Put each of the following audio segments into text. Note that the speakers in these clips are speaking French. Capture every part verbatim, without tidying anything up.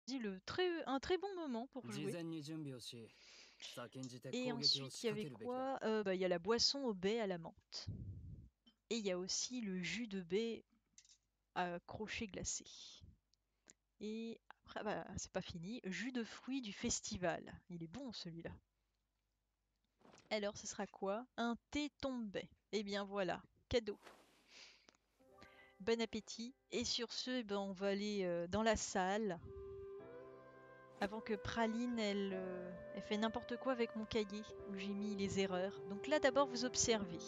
le très, un très bon moment pour jouer. Et ensuite, il y avait quoi? euh, bah, Il y a la boisson au baies à la menthe. Et il y a aussi le jus de baies à crochet glacé. Et après, bah, c'est pas fini. Jus de fruits du festival. Il est bon celui-là. Alors, ce sera quoi? Un thé tombé. Eh bien voilà, cadeau. Bon appétit. Et sur ce, eh ben, on va aller euh, dans la salle. Avant que Praline, elle, euh, elle fait n'importe quoi avec mon cahier où j'ai mis les erreurs. Donc là, d'abord, vous observez.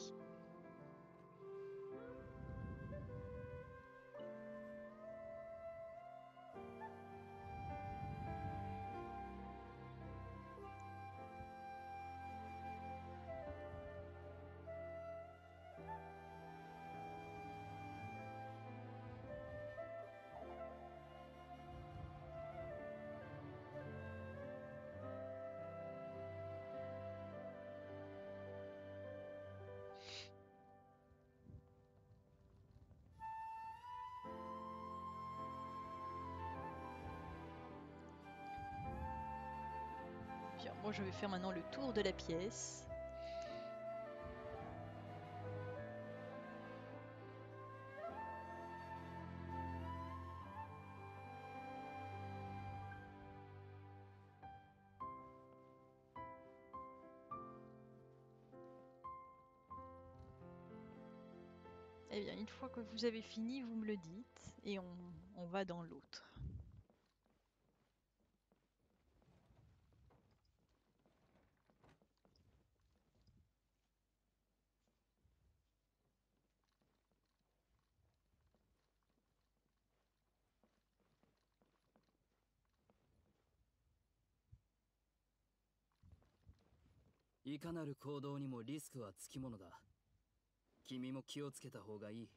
Bien, moi, je vais faire maintenant le tour de la pièce. Eh bien, une fois que vous avez fini, vous me le dites et on, on va dans l'autre. Ilかなる行動にもリスクはつきものだ。君も気をつけた方がいい。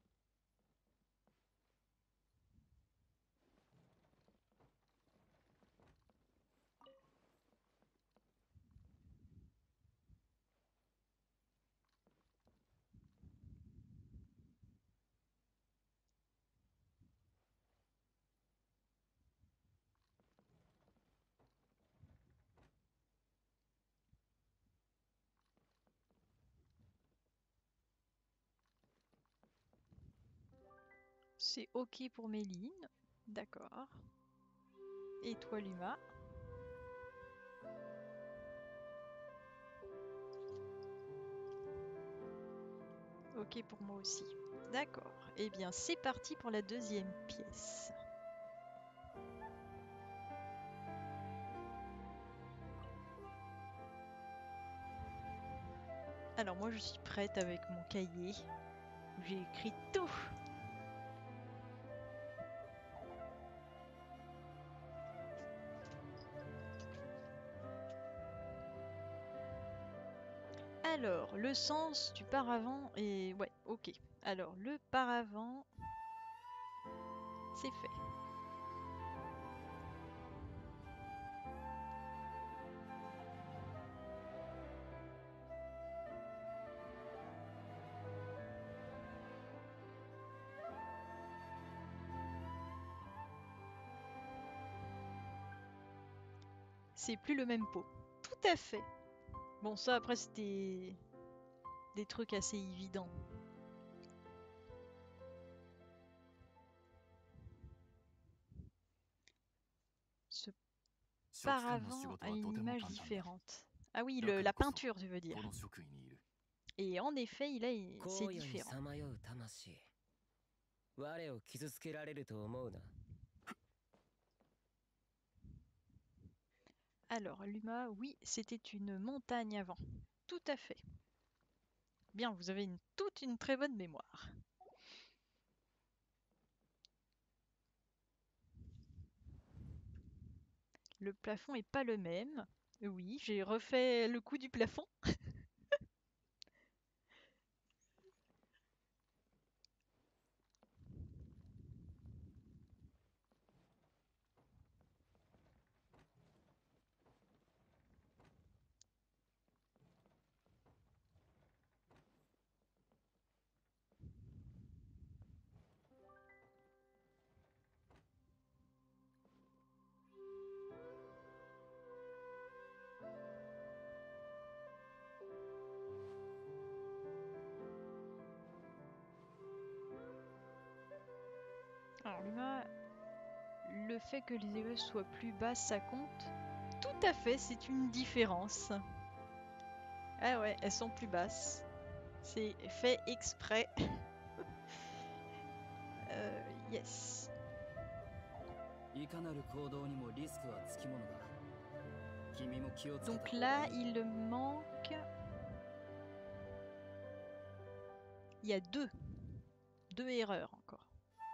C'est OK pour Méline. D'accord. Et toi, Luma? OK pour moi aussi. D'accord. Eh bien, c'est parti pour la deuxième pièce. Alors moi, je suis prête avec mon cahier où j'ai écrit tout. Alors, le sens du paravent est... Ouais, OK. Alors, le paravent, c'est fait. C'est plus le même pot. Tout à fait. Bon, ça, après, c'était des trucs assez évidents. Ce paravent a une image différente. Ah oui, le, la peinture, tu veux dire. Et en effet, il a, c'est différent. Alors, Luma, oui, c'était une montagne avant. Tout à fait. Bien, vous avez une, toute une très bonne mémoire. Le plafond est pas le même. Oui, j'ai refait le coup du plafond. fait que les erreurs soient plus basses, ça compte? Tout à fait, c'est une différence. Ah ouais, elles sont plus basses. C'est fait exprès. euh, yes. Donc là, il manque... Il y a deux. Deux erreurs encore.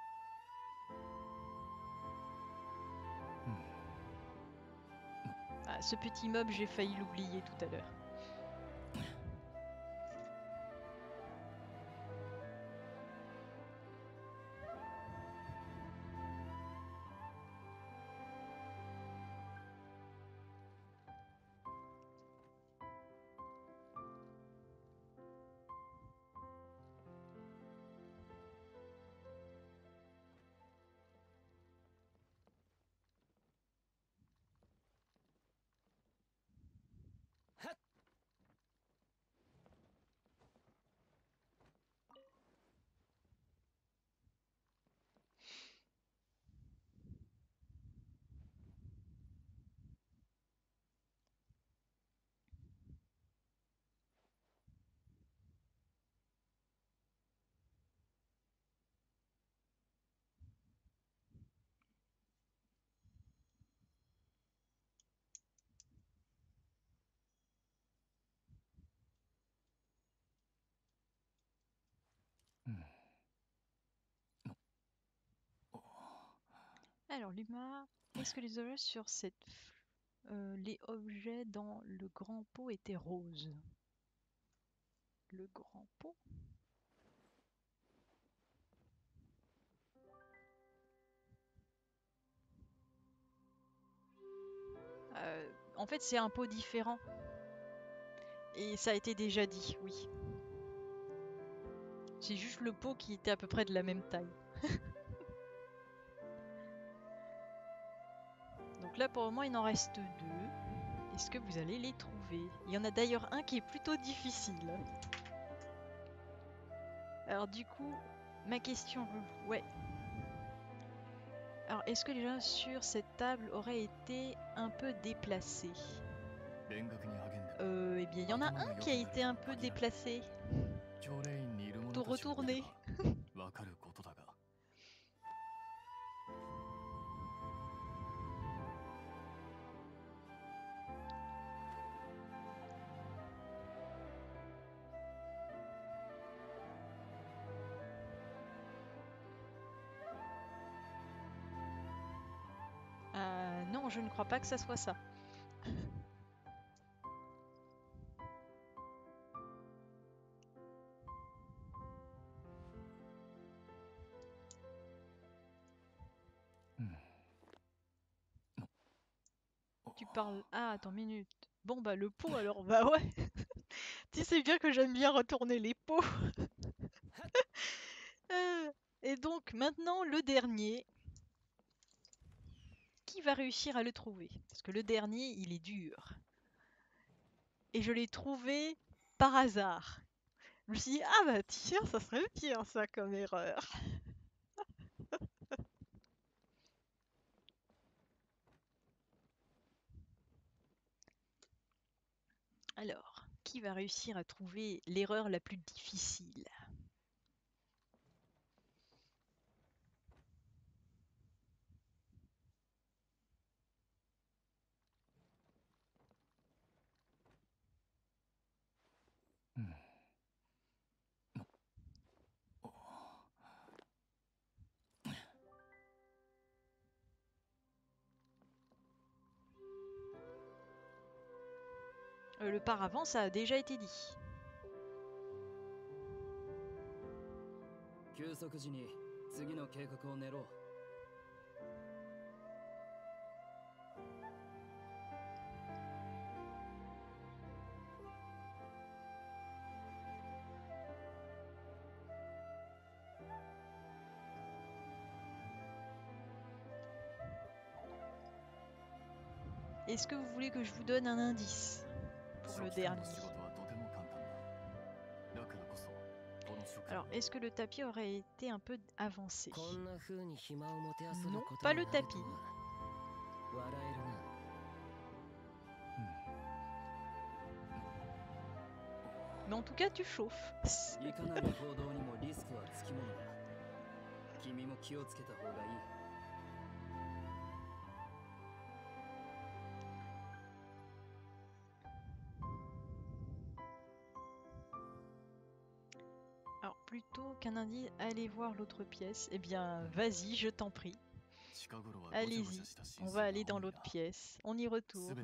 Ah, ce petit mob, j'ai failli l'oublier tout à l'heure. Alors, Luma, est-ce que les objets sur cette... Euh, les objets dans le grand pot étaient roses? Le grand pot? euh, En fait, c'est un pot différent. Et ça a été déjà dit, oui. C'est juste le pot qui était à peu près de la même taille. Donc là, pour le moment, il en reste deux. Est-ce que vous allez les trouver? Il y en a d'ailleurs un qui est plutôt difficile. Alors du coup, ma question... Ouais. Alors, est-ce que les gens sur cette table auraient été un peu déplacés? Euh, eh bien, il y en a un qui a été un peu déplacé. Tout retourné. Euh, non, je ne crois pas que ça soit ça. Tu parles... Ah, attends, minute. Bon, bah, le pot, alors, bah ouais. Tu sais bien que j'aime bien retourner les pots. euh, et donc, maintenant, le dernier. Qui va réussir à le trouver? Parce que le dernier, il est dur. Et je l'ai trouvé par hasard. Je me suis dit, ah bah tiens, ça serait bien ça comme erreur. Alors, qui va réussir à trouver l'erreur la plus difficile? euh, Le paravent, ça a déjà été dit. Est-ce que vous voulez que je vous donne un indice pour le dernier? Alors, est-ce que le tapis aurait été un peu avancé? Non, pas le tapis. Mais en tout cas, tu chauffes. いかなる行動にもリスクはつきものだ。君も気をつけた方がいい。 Alors, plutôt qu'un indice, allez voir l'autre pièce. Eh bien, vas-y, je t'en prie. Allez-y, on va aller dans l'autre pièce. On y retourne.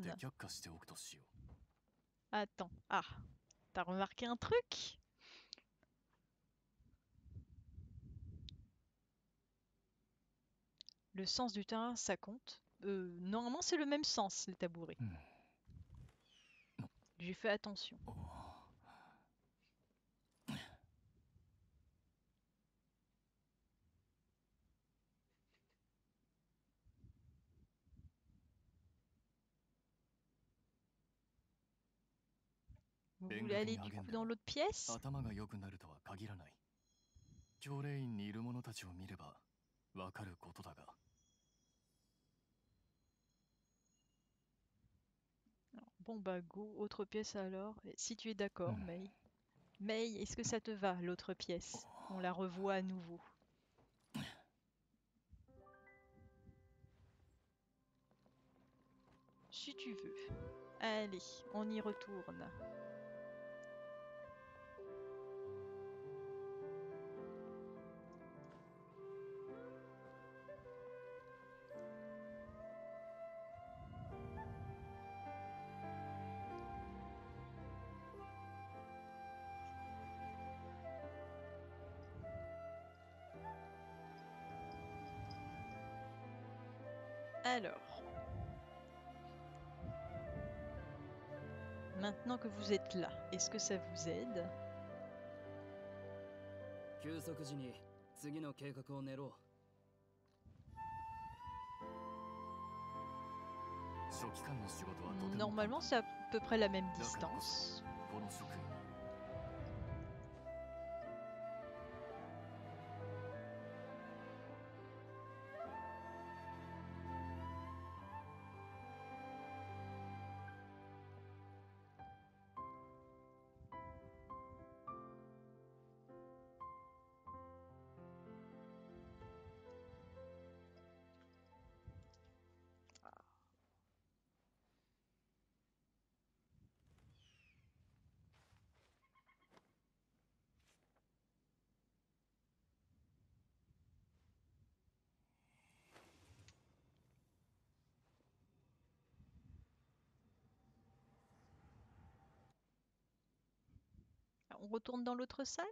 Attends. Ah, t'as remarqué un truc? Le sens du terrain, ça compte. Euh, normalement, c'est le même sens, les tabourets. J'ai fait attention. Vous voulez aller du coup dans l'autre pièce? Bon bah go, autre pièce alors. Si tu es d'accord, Mei. Mei, est-ce que ça te va, l'autre pièce? On la revoit à nouveau. Si tu veux. Allez, on y retourne. Alors, maintenant que vous êtes là, est-ce que ça vous aide? Normalement, c'est à peu près la même distance. On retourne dans l'autre salle?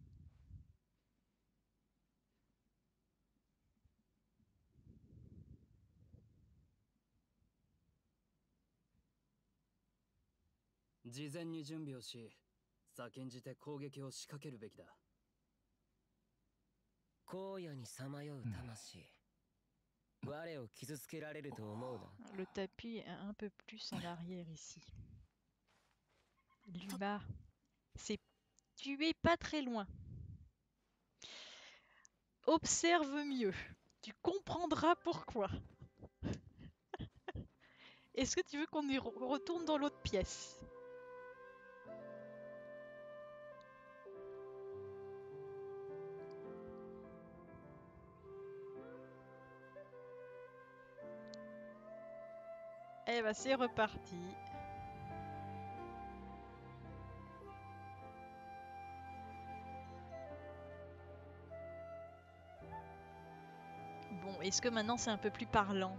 Le tapis est un peu plus en arrière ici. Luma, c'est... tu es pas très loin. Observe mieux. Tu comprendras pourquoi. Est-ce que tu veux qu'on y re retourne dans l'autre pièce? Eh ben c'est reparti. Bon, est-ce que maintenant c'est un peu plus parlant?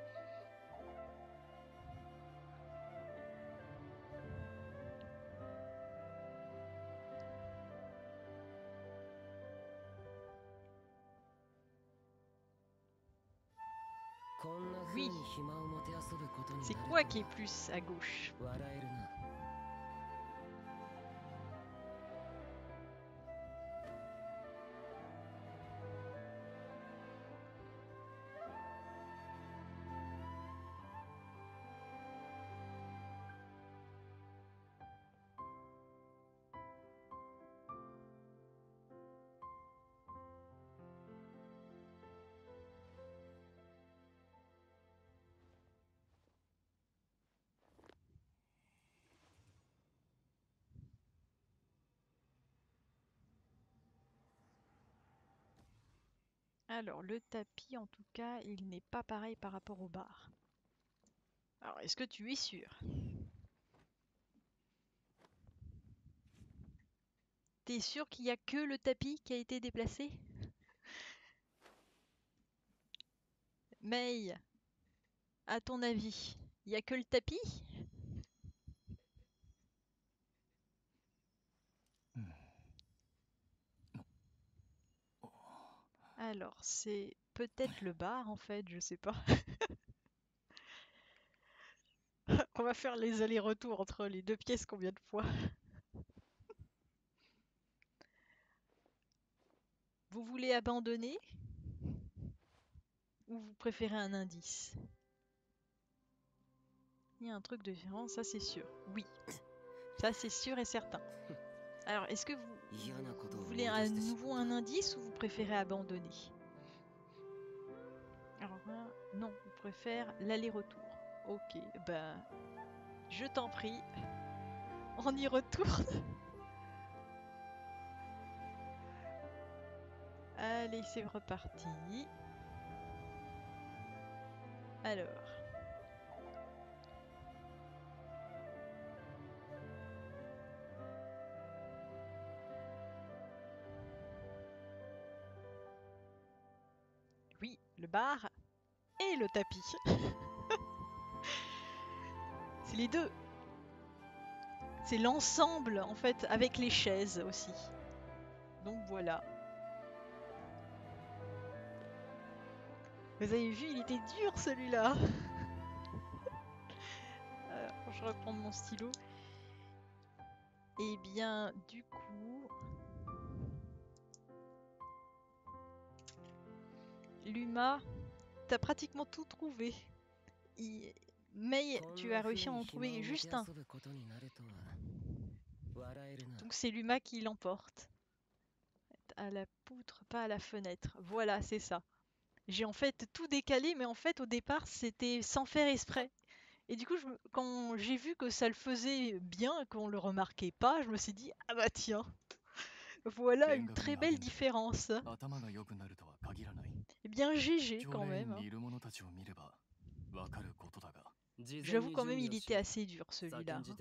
Oui. C'est quoi qui est plus à gauche? Alors, le tapis, en tout cas, il n'est pas pareil par rapport au bar. Alors, est-ce que tu es sûr? T'es sûr qu'il n'y a que le tapis qui a été déplacé? May, à ton avis, il n'y a que le tapis? Alors, c'est peut-être le bar, en fait, je sais pas. On va faire les allers-retours entre les deux pièces combien de fois? Vous voulez abandonner? Ou vous préférez un indice? Il y a un truc de différent, ça c'est sûr. Oui, ça c'est sûr et certain. Alors, est-ce que vous, vous voulez à nouveau un indice ou vous préférez abandonner? Alors là, non, vous préférez l'aller-retour. Ok, ben, je t'en prie, on y retourne. Allez, c'est reparti. Alors. Oui, le bar et le tapis. C'est les deux. C'est l'ensemble, en fait, avec les chaises aussi. Donc voilà. Vous avez vu, il était dur celui-là. Alors, je reprends mon stylo. Et bien, du coup... Luma, t'as pratiquement tout trouvé. Il... Mais tu as réussi à en trouver juste un. Donc c'est Luma qui l'emporte. À la poutre, pas à la fenêtre. Voilà, c'est ça. J'ai en fait tout décalé, mais en fait au départ c'était sans faire exprès. Et du coup, je me- quand j'ai vu que ça le faisait bien, qu'on le remarquait pas, je me suis dit, ah bah tiens, voilà une très belle différence. Eh bien, G G quand même, hein. J'avoue quand même, il était assez dur celui-là, hein.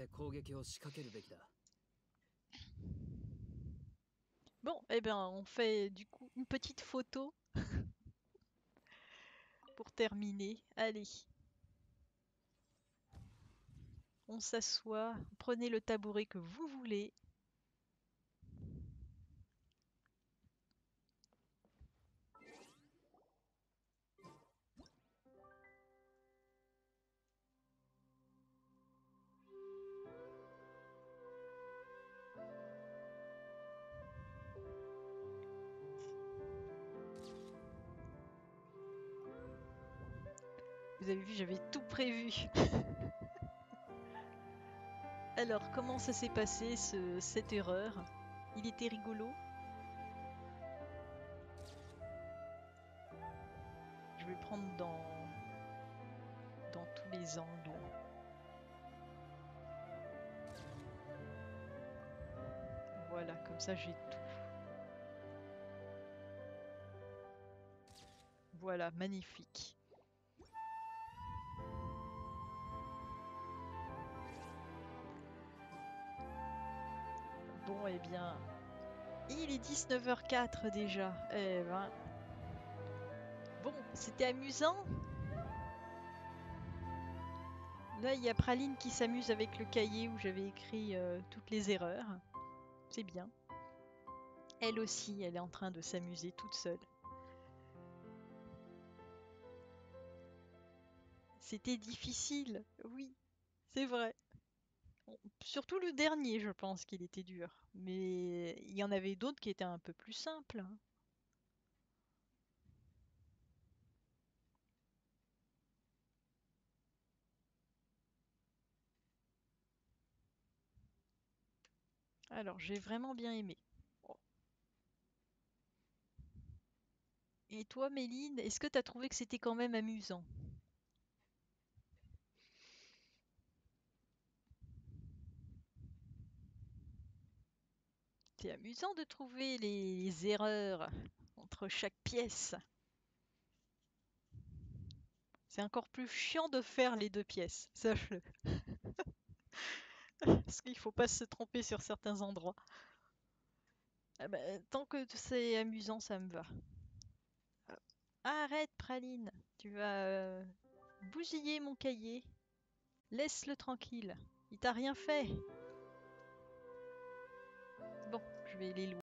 Bon, eh bien, on fait du coup une petite photo pour terminer. Allez, on s'assoit, prenez le tabouret que vous voulez. Vous avez vu, j'avais tout prévu. Alors, comment ça s'est passé, ce- cette erreur? Il était rigolo? Je vais prendre dans, dans tous les angles. Voilà, comme ça j'ai tout. Voilà, magnifique. Bon, eh bien, il est dix-neuf heures quatre déjà. Eh ben, bon, c'était amusant. Là, il y a Praline qui s'amuse avec le cahier où j'avais écrit euh, toutes les erreurs. C'est bien. Elle aussi, elle est en train de s'amuser toute seule. C'était difficile, oui, c'est vrai. Bon, surtout le dernier, je pense qu'il était dur. Mais il y en avait d'autres qui étaient un peu plus simples, hein. Alors, j'ai vraiment bien aimé. Oh. Et toi, Méline, est-ce que tu as trouvé que c'était quand même amusant? C'est amusant de trouver les erreurs entre chaque pièce. C'est encore plus chiant de faire les deux pièces, sache-le. Parce qu'il faut pas se tromper sur certains endroits. Ah bah, tant que c'est amusant, ça me va. Euh, Arrête, Praline, tu vas euh, bousiller mon cahier. Laisse-le tranquille. Il t'a rien fait. Bon, je vais les louer.